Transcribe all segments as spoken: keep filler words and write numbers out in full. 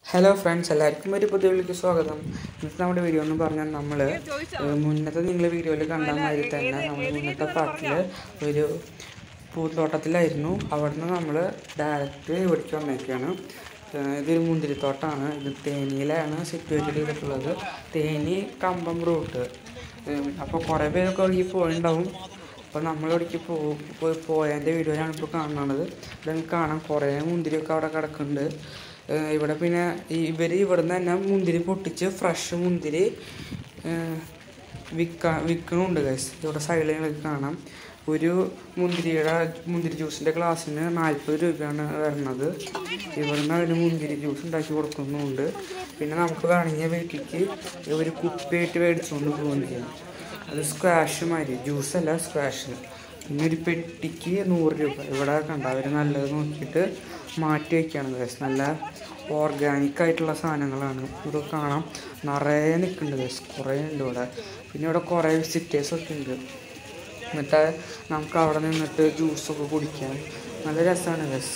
Hello friends, എല്ലാവർക്കും ഒരു പുതിയ വീഡിയോയിലേക്ക് സ്വാഗതം. ഇന്നത്തെ നമ്മുടെ വീഡിയോ എന്ന് പറഞ്ഞാൽ നമ്മൾ മുന്നത്തെ നിങ്ങൾ വീഡിയോയിൽ കണ്ട മാതിരി തന്നെ നമ്മൾ മുന്നത്തെ പാർട്ടിൽ ഒരു പൂന്തോട്ടത്തിലായിരുന്നു. അവിടുന്ന് നമ്മൾ ഡയറക്റ്റ് ഇവിടേക്ക് വന്നേക്കാണ്. ഇതൊരു മുന്തിരിത്തോട്ടമാണ്. ഇത് തേനിയിലാണ് സിറ്റുവേറ്റ് ചെയ്തിട്ടുള്ളത്. തേനി കമ്പം റൂട്ട്. അപ്പോൾ കുറേ പേരൊക്കെ ഒഴുകി പോയിട്ടുണ്ടാവും. അപ്പോൾ നമ്മളിവിടേക്ക് പോയി പോയതിൻ്റെ വീഡിയോയാണ് ഇപ്പോൾ കാണുന്നത്. ഇവിടെ കാണാൻ കുറേ മുന്തിരിയൊക്കെ അവിടെ കിടക്കുന്നുണ്ട്. ഇവിടെ പിന്നെ ഇവർ ഇവിടെ നിന്ന് തന്നെ മുന്തിരി പൊട്ടിച്ച് ഫ്രഷ് മുന്തിരി വിൽക്കാൻ വിൽക്കണമുണ്ട് ഗൈസ്. ഇവിടെ സൈഡിൽ കാണാം. ഒരു മുന്തിരിയുടെ മുന്തിരി ജ്യൂസിൻ്റെ ഗ്ലാസ്സിന് നാൽപ്പത് രൂപയാണ് വരുന്നത്. ഇവിടുന്ന് അവർ മുന്തിരി ജ്യൂസ് ഉണ്ടാക്കി കൊടുക്കുന്നുണ്ട്. പിന്നെ നമുക്ക് വേണമെങ്കിൽ വീട്ടിലേക്ക് ഒരു കുപ്പിയായിട്ട് മേടിച്ചുകൊണ്ട് പോവുകയും ചെയ്യും. അത് സ്ക്വാഷ് മാതിരി, ജ്യൂസല്ല സ്ക്വാഷ്. പിന്നെ ഒരു പെട്ടിക്ക് നൂറ് രൂപ. ഇവിടെ കണ്ട അവർ നല്ലത് നോക്കിയിട്ട് മാറ്റി വയ്ക്കുകയാണ് ഗൈസ്. നല്ല ഓർഗാനിക് ആയിട്ടുള്ള സാധനങ്ങളാണ്. ഇവിടെ കാണാം നിറയെ നിൽക്കുന്നുണ്ട് ഗൈസ്, കുറേ ഉണ്ട് ഇവിടെ. പിന്നെ ഇവിടെ കുറേ വിസിറ്റേഴ്സൊക്കെ ഉണ്ട്. എന്നിട്ട് നമുക്ക് അവിടെ നിന്നിട്ട് ജ്യൂസൊക്കെ കുടിക്കാം. നല്ല രസമാണ് ഗൈസ്.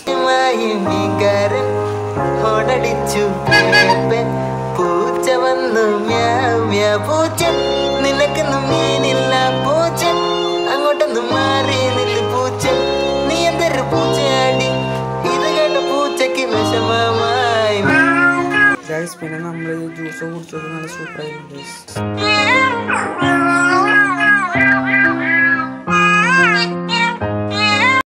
അങ്ങോട്ടൊന്നും മാറി നില്ല് പൂച്ച, നീ എന്തൊരു പൂച്ചയാടി, ഇത് കേട്ട പൂച്ചക്ക് വിഷമമായി. പിന്നെ നമ്മൾ ജ്യൂസ് കുടിച്ചത് നല്ല സൂപ്പറായിരുന്നു.